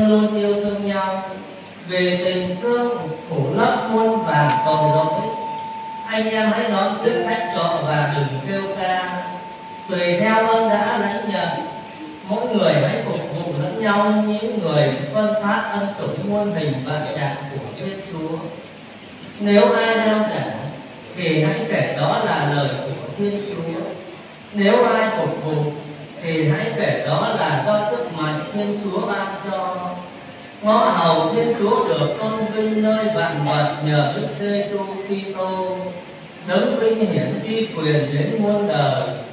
luôn luôn yêu thương nhau, vì tình thương phủ lấp muôn vàn tội lỗi. Anh em hãy đón tiếp khách trọ và đừng kêu ca, tùy theo ơn đã lãnh nhận. Mỗi người hãy phục vụ lẫn nhau những người phân phát ân sủng muôn hình vạn trạng của Thiên Chúa. Nếu ai đeo đẳng thì hãy kể đó là lời của Thiên Chúa. Nếu ai phục vụ thì hãy kể đó là do sức mạnh Thiên Chúa ban cho. Ngõ hầu Thiên Chúa được tôn vinh nơi vạn vật nhờ Đức Giêsu Kitô, đấng vinh hiển uy quyền đến muôn đời.